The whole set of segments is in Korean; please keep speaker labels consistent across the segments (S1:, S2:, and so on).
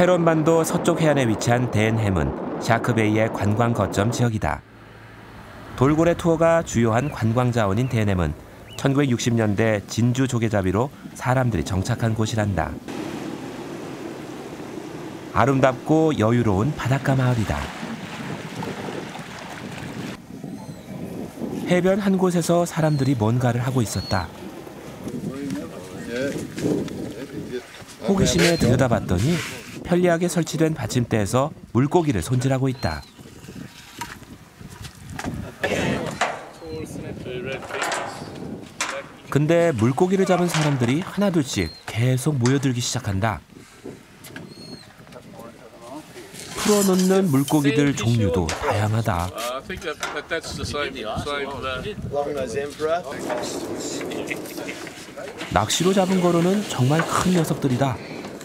S1: 헤론반도 서쪽 해안에 위치한 댄햄은 샤크베이의 관광 거점 지역이다. 돌고래 투어가 주요한 관광 자원인 댄햄은 1960년대 진주 조개잡이로 사람들이 정착한 곳이란다. 아름답고 여유로운 바닷가 마을이다. 해변 한 곳에서 사람들이 뭔가를 하고 있었다. 호기심에 들여다봤더니 편리하게 설치된 받침대에서 물고기를 손질하고 있다. 근데 물고기를 잡은 사람들이 하나둘씩 계속 모여들기 시작한다. 풀어놓는 물고기들 종류도 다양하다. 낚시로 잡은 거로는 정말 큰 녀석들이다.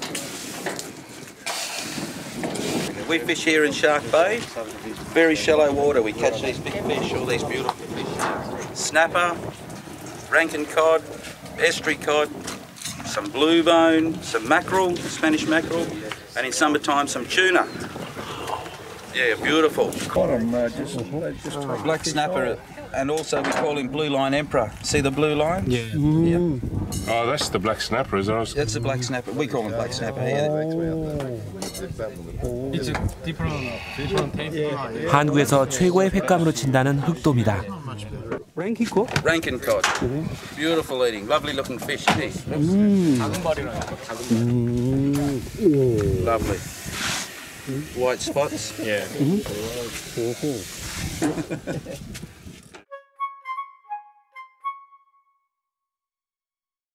S2: We fish here in Shark Bay. Very shallow water. We catch these big fish, all these beautiful fish. Snapper, Rankin cod, estuary cod, some blue bone, some mackerel, Spanish mackerel, and in summertime some tuna. Yeah, beautiful. Black snapper, and also we call him blue line emperor. See the blue line?
S3: Yeah.
S2: Yeah.
S3: Oh, that's the black snapper, is it?
S2: That's the black snapper. We call him black snapper here.
S4: It's a different taste.
S1: 한국에서 최고의 횟감으로 친다는 흑돔이다.
S5: Rankin cod?
S2: Rankin cod. Beautiful eating, lovely looking fish, isn't he? Lovely. White spots.
S4: Yeah.